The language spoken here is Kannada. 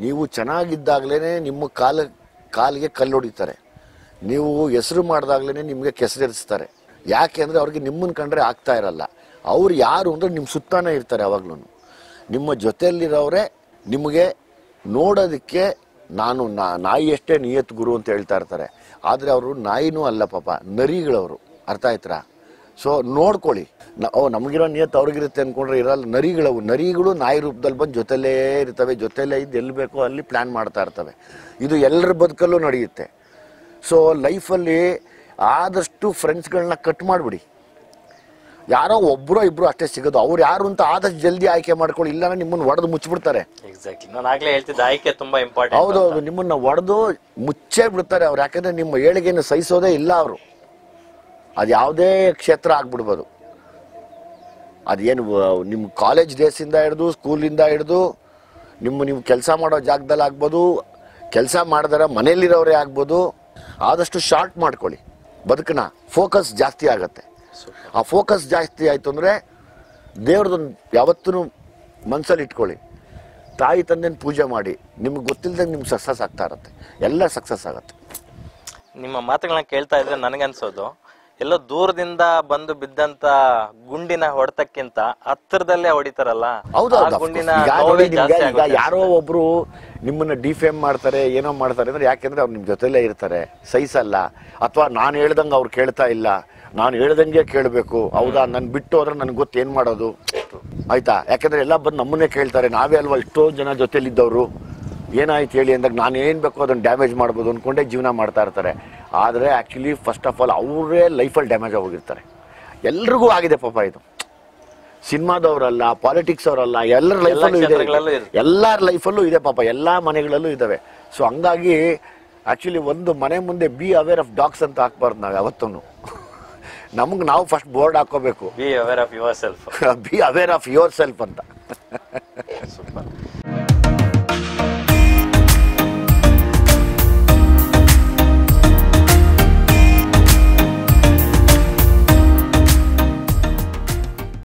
ನೀವು ಚೆನ್ನಾಗಿದ್ದಾಗಲೇ ನಿಮ್ಮ ಕಾಲಿಗೆ ಕಲ್ಲು ಹೊಡಿತಾರೆ, ನೀವು ಹೆಸರು ಮಾಡಿದಾಗಲೇ ನಿಮಗೆ ಕೆಸರಿಸ್ತಾರೆ. ಯಾಕೆ ಅಂದರೆ ಅವ್ರಿಗೆ ನಿಮ್ಮನ್ನು ಕಂಡ್ರೆ ಆಗ್ತಾ ಇರಲ್ಲ. ಅವ್ರು ಯಾರು ಅಂದರೆ ನಿಮ್ಮ ಸುತ್ತಾನೇ ಇರ್ತಾರೆ ಯಾವಾಗ್ಲೂ. ನಿಮ್ಮ ಜೊತೆಯಲ್ಲಿರೋರೇ ನಿಮಗೆ ನೋಡೋದಕ್ಕೆ ನಾನು ನಾಯಿ ಅಷ್ಟೇ ನಿಯತ್ ಗುರು ಅಂತ ಹೇಳ್ತಾ ಇರ್ತಾರೆ. ಆದರೆ ಅವರು ನಾಯಿನೂ ಅಲ್ಲ ಪಾಪ, ನರಿಗಳವರು. ಅರ್ಥ ಆಯ್ತಾ? ಸೊ ನೋಡ್ಕೊಳ್ಳಿ, ನಮಗಿರೋ ನಿಯತ್ ಅವ್ರಿಗಿರುತ್ತೆ ಅಂದ್ಕೊಂಡ್ರೆ ಇರಲ್ಲ. ನರಿಗಳು ನಾಯಿ ರೂಪದಲ್ಲಿ ಬಂದು ಜೊತೆಲೇ ಇರ್ತವೆ, ಜೊತೆಲೇ ಇದ್ದು ಎಲ್ಲಿ ಬೇಕೋ ಅಲ್ಲಿ ಪ್ಲ್ಯಾನ್ ಮಾಡ್ತಾ ಇರ್ತವೆ. ಇದು ಎಲ್ಲರ ಬದುಕಲ್ಲೂ ನಡೆಯುತ್ತೆ. ಸೊ ಲೈಫಲ್ಲಿ ಆದಷ್ಟು ಫ್ರೆಂಡ್ಸ್ಗಳನ್ನ ಕಟ್ ಮಾಡಿಬಿಡಿ. ಯಾರೋ ಒಬ್ಬರೋ ಇಬ್ಬರು ಅಷ್ಟೇ ಸಿಗೋದು. ಅವ್ರು ಯಾರು ಅಂತ ಆದಷ್ಟು ಜಲ್ದಿ ಆಯ್ಕೆ ಮಾಡ್ಕೊಳ್ಳಿ, ಇಲ್ಲ ನಿಮ್ಮನ್ನು ಒಡೆದು ಮುಚ್ಚಿಬಿಡ್ತಾರೆ. ಎಕ್ಸಾಕ್ಟ್ಲಿ, ನಾನು ಆಗ್ಲೇ ಹೇಳ್ತಿದ್ದೆ ಆಯ್ಕೆ ತುಂಬಾ ಇಂಪಾರ್ಟೆಂಟ್. ಹೌದೌದು, ನಿಮ್ಮನ್ನ ಒಡೆದು ಮುಚ್ಚೇ ಬಿಡ್ತಾರೆ ಅವ್ರು. ಯಾಕಂದ್ರೆ ನಿಮ್ಮ ಏಳಿಗೆಯನ್ನು ಸಹಿಸೋದೇ ಇಲ್ಲ ಅವರು. ಅದು ಯಾವುದೇ ಕ್ಷೇತ್ರ ಆಗ್ಬಿಡ್ಬೋದು. ಅದೇನು ನಿಮ್ಮ ಕಾಲೇಜ್ ಡೇಸಿಂದ ಹಿಡಿದು ಸ್ಕೂಲಿಂದ ಹಿಡಿದು ನೀವು ಕೆಲಸ ಮಾಡೋ ಜಾಗದಲ್ಲಿ ಆಗ್ಬೋದು, ಕೆಲಸ ಮಾಡಿದಾರೆ ಮನೇಲಿರೋರೇ ಆಗ್ಬೋದು. ಆದಷ್ಟು ಶಾರ್ಟ್ ಮಾಡ್ಕೊಳ್ಳಿ ಬದುಕನ್ನ. ಫೋಕಸ್ ಜಾಸ್ತಿ ಆಗತ್ತೆ. ಆ ಫೋಕಸ್ ಜಾಸ್ತಿ ಆಯಿತು ಅಂದರೆ ದೇವ್ರದೊಂದು ಯಾವತ್ತೂ ಮನಸ್ಸಲ್ಲಿ ಇಟ್ಕೊಳ್ಳಿ. ತಾಯಿ ತಂದೆನ ಪೂಜೆ ಮಾಡಿ. ನಿಮ್ಗೆ ಗೊತ್ತಿಲ್ಲದಂಗೆ ನಿಮ್ಗೆ ಸಕ್ಸಸ್ ಆಗ್ತಾ ಇರತ್ತೆ, ಎಲ್ಲ ಸಕ್ಸಸ್ ಆಗತ್ತೆ. ನಿಮ್ಮ ಮಾತುಗಳನ್ನ ಕೇಳ್ತಾ ಇದ್ರೆ ನನಗನ್ಸೋದು ಎಲ್ಲೋ ದೂರದಿಂದ ಬಂದು ಬಿದ್ದಂತ ಗುಂಡಿನ ಹೊಡೆತಕ್ಕಿಂತ ಹತ್ತಿರದಲ್ಲೇ ಹೊಡಿತಾರಲ್ಲ. ಈಗ ಯಾರೋ ಒಬ್ರು ನಿಮ್ಮನ್ನ ಡಿಫೇಮ್ ಮಾಡ್ತಾರೆ, ಏನೋ ಮಾಡ್ತಾರೆ ಅಂದ್ರೆ ಯಾಕೆಂದ್ರೆ ಅವ್ರು ನಿಮ್ ಜೊತೆಲೇ ಇರ್ತಾರೆ, ಸಹಿಸಲ್ಲ. ಅಥವಾ ನಾನು ಹೇಳ್ದಂಗೆ ಅವ್ರು ಕೇಳ್ತಾ ಇಲ್ಲ, ನಾನು ಹೇಳ್ದಂಗೆ ಕೇಳಬೇಕು. ಹೌದಾ, ನನ್ ಬಿಟ್ಟು ಹೋದ್ರೆ ನನ್ಗೆ ಗೊತ್ತು ಏನ್ ಮಾಡೋದು. ಆಯ್ತಾ? ಯಾಕಂದ್ರೆ ಎಲ್ಲ ಬಂದು ನಮ್ಮನ್ನೇ ಕೇಳ್ತಾರೆ. ನಾವೇ ಅಲ್ವಾ ಎಷ್ಟೋ ಜನ ಜೊತೆಲಿದ್ದವರು. ಏನಾಯ್ತು ಹೇಳಿ ಅಂದಾಗ ನಾನು ಏನು ಬೇಕೋ ಅದನ್ನು ಡ್ಯಾಮೇಜ್ ಮಾಡ್ಬೋದು ಅಂದ್ಕೊಂಡೇ ಜೀವನ ಮಾಡ್ತಾ ಇರ್ತಾರೆ. ಆದರೆ ಆ್ಯಕ್ಚುಲಿ ಫಸ್ಟ್ ಆಫ್ ಆಲ್ ಅವರೇ ಲೈಫಲ್ಲಿ ಡ್ಯಾಮೇಜ್ ಆಗೋಗಿರ್ತಾರೆ. ಎಲ್ರಿಗೂ ಆಗಿದೆ ಪಾಪ. ಇದು ಸಿನಿಮಾದವರಲ್ಲ, ಪಾಲಿಟಿಕ್ಸ್ ಅವರಲ್ಲ, ಎಲ್ಲರ ಲೈಫಲ್ಲೂ ಇದೆ, ಎಲ್ಲರ ಲೈಫಲ್ಲೂ ಇದೆ ಪಾಪ, ಎಲ್ಲ ಮನೆಗಳಲ್ಲೂ ಇದ್ದಾವೆ. ಸೊ ಹಂಗಾಗಿ ಆ್ಯಕ್ಚುಲಿ ಒಂದು ಮನೆ ಮುಂದೆ ಬಿ ಅವೇರ್ ಆಫ್ ಡಾಗ್ಸ್ ಅಂತ ಹಾಕ್ಬಾರ್ದು ನಾವು ಯಾವತ್ತೂ. ನಮಗೆ ನಾವು ಫಸ್ಟ್ ಬೋರ್ಡ್ ಹಾಕೋಬೇಕು, be aware of yourself. Be aware of yourself ಅಂತ. ಸೂಪರ್.